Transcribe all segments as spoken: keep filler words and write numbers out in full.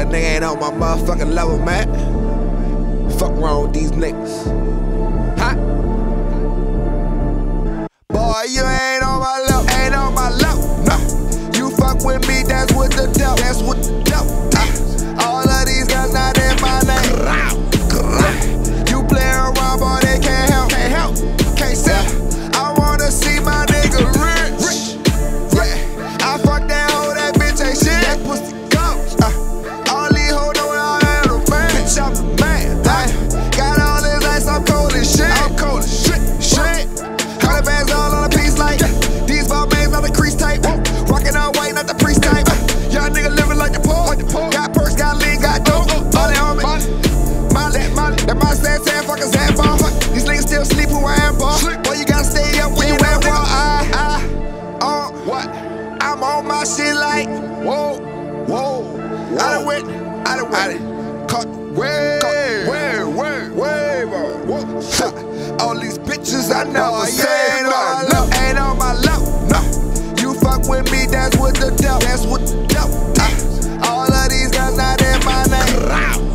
That nigga ain't on my motherfucking level, man. Fuck wrong with these niggas. Huh? Boy, you ain't on my level, ain't on my level, no. You fuck with me, that's what the devil, that's what the devil. Uh, all of these guys not in my name. You play around, boy, they can't help, can't help, can't sell. I wanna see my nigga rich. Yeah, I fuck that hoe, that bitch ain't shit. That pussy goes. Uh, all these hoes know I am the man. Bitch, I'm the man. I got all this ice, I'm cold as shit. I'm cold as shit, shit. Hundred bags all on a piece like these ball bands, not the crease type. Rockin' all white, not the priest type. Young nigga living like the poor. Got purse, got lean, got dope. All that on me. Molly, Molly, that my sad, sad fuckers hand ball. These niggas still sleep who I am ball. Boy, you gotta stay up when you at war. I, I, on what? I'm on my shit like, whoa, whoa. whoa. I done went, I done went. Caught way, way, way, way, whoa. All these bitches I never say ain't on my level, ain't on my level, no. You fuck with me, that's what the devil, that's what the devil. Uh, all of these guys not in my name.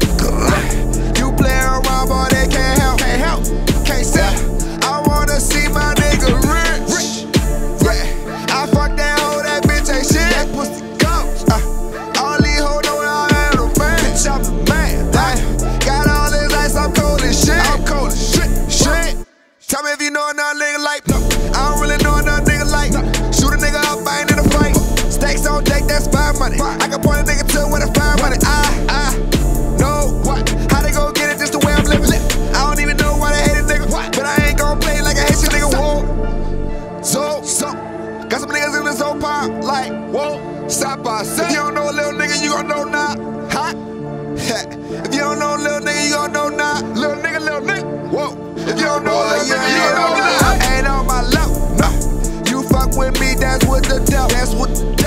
You play around, boy, they can't help, can't help, can't sell. I wanna see my nigga rich. Yeah, I fuck that hoe, that bitch ain't shit. That pussy goes. Uh, all these hoes know I am the man. Bitch, I'm the man. I got all this ice, I'm cold as shit. I'm cold as shit, shit. Tell me if you know another nigga like no. I don't really know another nigga like no. Shoot a nigga up, I ain't in a fight. Stacks on deck, that's five money. I can point a nigga to where the five money. I, I know what. How they gon' get it, just the way I'm living. I don't even know why they hate a nigga. But I ain't gon' play like a Haitian nigga. Whoa. So, so. Got some niggas in this whole pop like, whoa. Stop by. If you don't know a little nigga, you gon' know now. Huh? If you don't know a little nigga, you gon' know now. Little nigga, little nigga. Whoa. If you don't know a little nigga, you don't know now. Ain't on my level, no. You fuck with me, that's what the devil, that's what the